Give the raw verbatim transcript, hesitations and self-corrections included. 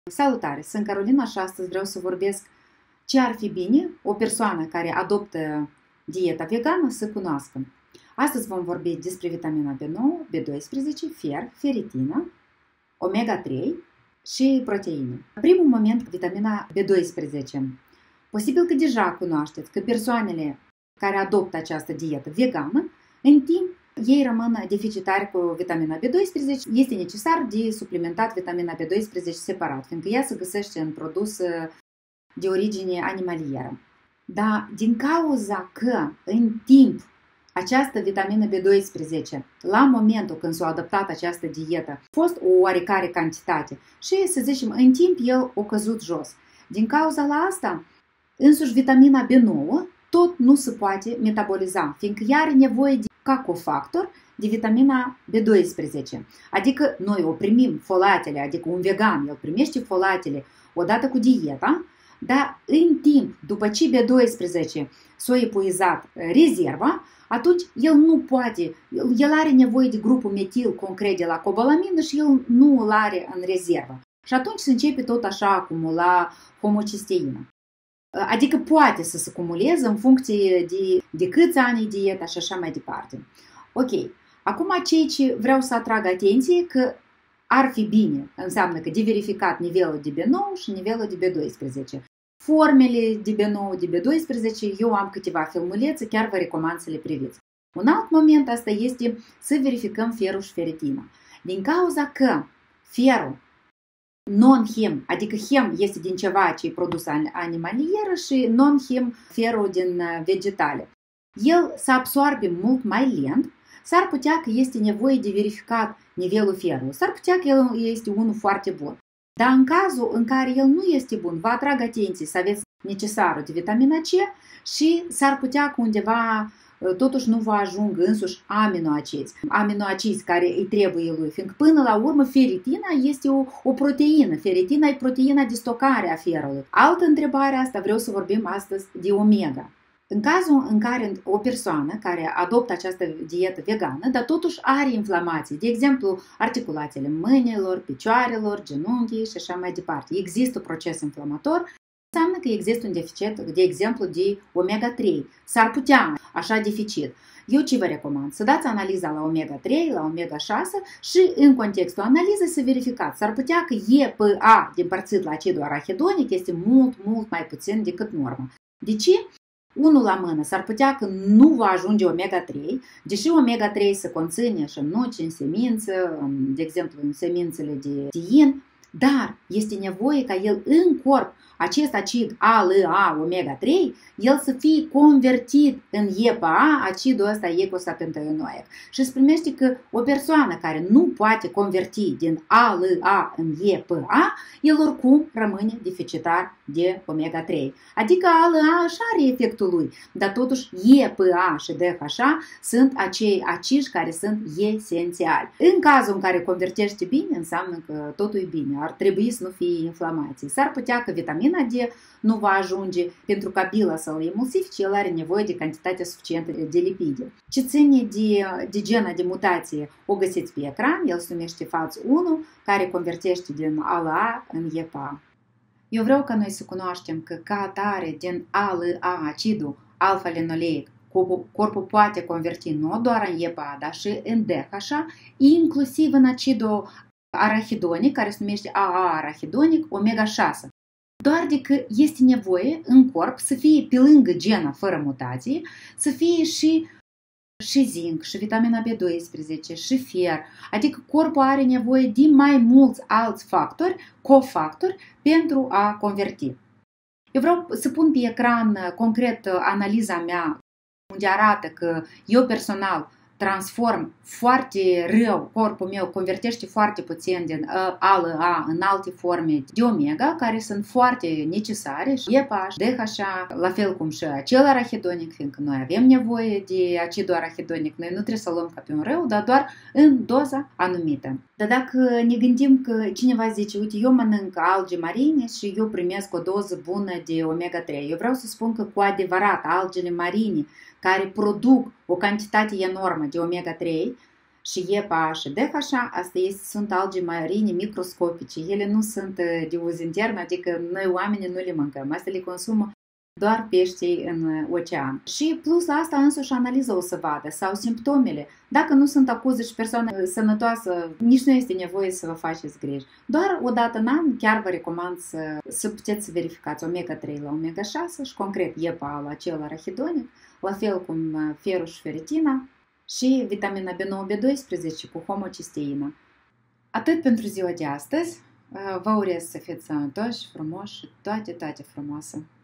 Salutare! Sunt Carolina și astăzi vreau să vorbesc ce ar fi bine o persoană care adoptă dieta vegană să cunoască. Astăzi vom vorbi despre vitamina B nouă, B doisprezece, fier, feritină, omega trei și proteine. În primul moment, vitamina B doisprezece. Posibil că deja cunoașteți că persoanele care adoptă această dietă vegană, în timp ei rămân deficitari cu vitamina B doisprezece, este necesar de suplimentat vitamina B doisprezece separat, fiindcă ea se găsește în produs de origine animalieră. Dar din cauza că în timp această vitamină B doisprezece, la momentul când s-a adaptat această dietă, a fost o oarecare cantitate și, să zicem, în timp el a căzut jos. Din cauza la asta, însuși vitamina B nouă tot nu se poate metaboliza, fiindcă ea are nevoie de ca cofactor de vitamina B doisprezece. Adică noi o primim folatele, adică un vegan, el primește folatele odată cu dieta, dar în timp, după ce B doisprezece s-a epuizat rezerva, atunci el nu poate, el are nevoie de grupul metil concret de la cobalamină și el nu îl are în rezervă. Și atunci se începe tot așa a acumula homocisteină. Adică poate să se acumuleze în funcție de, de câți ani dieta și așa mai departe. Ok, acum ceea ce vreau să atrag atenție că ar fi bine, înseamnă că de verificat nivelul de B nouă și nivelul de B doisprezece. Formele de B nouă, de B doisprezece, eu am câteva filmulețe, chiar vă recomand să le priviți. Un alt moment asta este să verificăm ferul și feritina. Din cauza că ferul non-hem, adică hem este din ceva ce e produs animalier și non-hem ferul din vegetale. El se absorbe mult mai lent, s-ar putea că este nevoie de verificat nivelul ferului, s-ar putea că el este unul foarte bun. Dar în cazul în care el nu este bun, vă atrag atenție să aveți necesarul de vitamina C și s-ar putea că undeva totuși nu va ajung însuși aminoacizi. Aminoacizi care îi trebuie lui, fiindcă până la urmă feritina este o, o proteină. Feritina e proteina de stocare a ferului. Altă întrebare asta, vreau să vorbim astăzi de omega. În cazul în care o persoană care adoptă această dietă vegană, dar totuși are inflamații, de exemplu articulațiile mâinilor, picioarelor, genunchii și așa mai departe, există un proces inflamator, înseamnă că există un deficit, de exemplu, de omega trei. S-ar putea așa deficit. Eu ce vă recomand? Să dați analiza la omega trei, la omega șase și în contextul analizei să verificați. S-ar putea că E P A din împărțit la acidul arahidonic este mult, mult mai puțin decât normă. De ce? Unul la mână, s-ar putea că nu va ajunge omega trei, deși omega trei se conține și în nuci, în semință, de exemplu în semințele de tiin, dar este nevoie ca el în corp, acest acid A L A omega trei, el să fie convertit în E P A, acidul ăsta eicosapentaenoic. Și se primește că o persoană care nu poate converti din A L A în E P A, el oricum rămâne deficitar de omega trei. Adică A L A așa are efectul lui, dar totuși E P A și D H A sunt acei acizi care sunt esențiali. În cazul în care convertește bine, înseamnă că totul e bine, ar trebui să nu fie inflamații. S-ar putea că vitamina D nu va ajunge pentru ca bila să-l emulsifice, el are nevoie de cantitate suficientă de lipide. Ce ține de, de gena de mutație o găsiți pe ecran, el se numește F A T unu, care convertește din A L A în E P A. Eu vreau ca noi să cunoaștem că ca atare din A L A acidul alfa-linoleic corpul poate converti nu doar în E P A, dar și în D H A, inclusiv în acidul arahidonic, care se numește A A arahidonic, omega șase. Doar de că este nevoie în corp să fie pe lângă gena fără mutație, să fie și, și zinc, și vitamina B doisprezece, și fer. Adică corpul are nevoie de mai mulți alți factori, cofactori, pentru a converti. Eu vreau să pun pe ecran concret analiza mea, unde arată că eu personal transform foarte rău, corpul meu convertește foarte puțin din A L A în alte forme de omega, care sunt foarte necesare, și E P A, D H A, la fel cum și acel arahidonic, fiindcă noi avem nevoie de acidul arahidonic, noi nu trebuie să luăm ca pe un rău, dar doar în doza anumită. Dar dacă ne gândim că cineva zice, uite, eu mănânc alge marine și eu primesc o doză bună de omega trei, eu vreau să spun că cu adevărat algele marine care produc o cantitate enormă de omega trei, și E P A și D H A, asta este, sunt alge marine microscopice. Ele nu sunt de uz intern, adică noi oamenii nu le mâncăm. Asta le consumă doar peștii în ocean. Și plus la asta însuși analiză o să vadă, sau simptomele. Dacă nu sunt acuze și persoană sănătoasă, nici nu este nevoie să vă faceți griji. Doar o dată în an chiar vă recomand să, să puteți să verificați omega trei la omega șase și concret E P A la cel arahidonic, la fel cum ferul și feritina și vitamina B nouă B doisprezece cu homocisteină. Atât pentru ziua de astăzi. Vă urez să fiți sănătoși, frumoși și toate, toate frumoase!